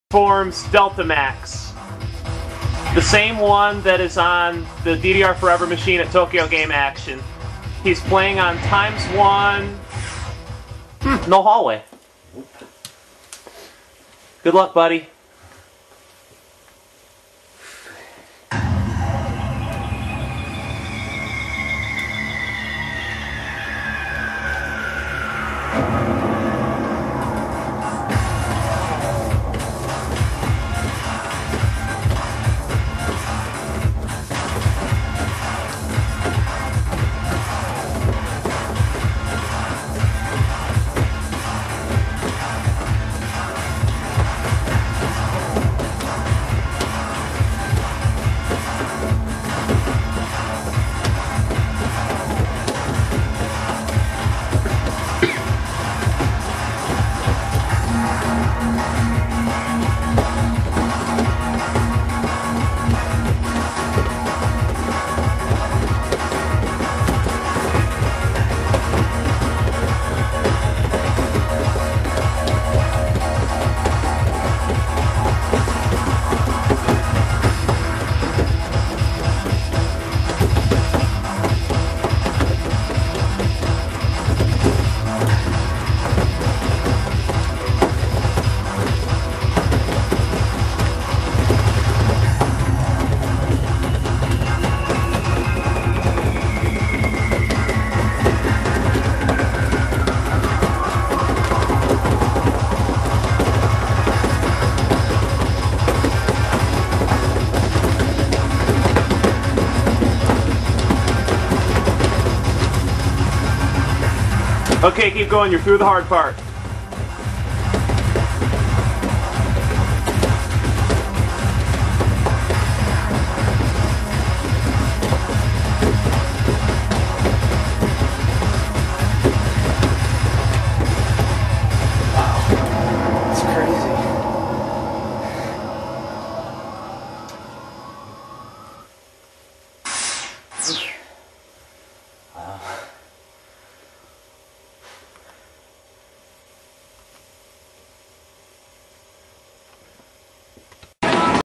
Forms deltaMAX. The same one that is on the DDR Forever machine at Tokyo Game Action. He's playing on ×1. No hallway. Good luck, buddy. Okay, keep going. You're through the hard part.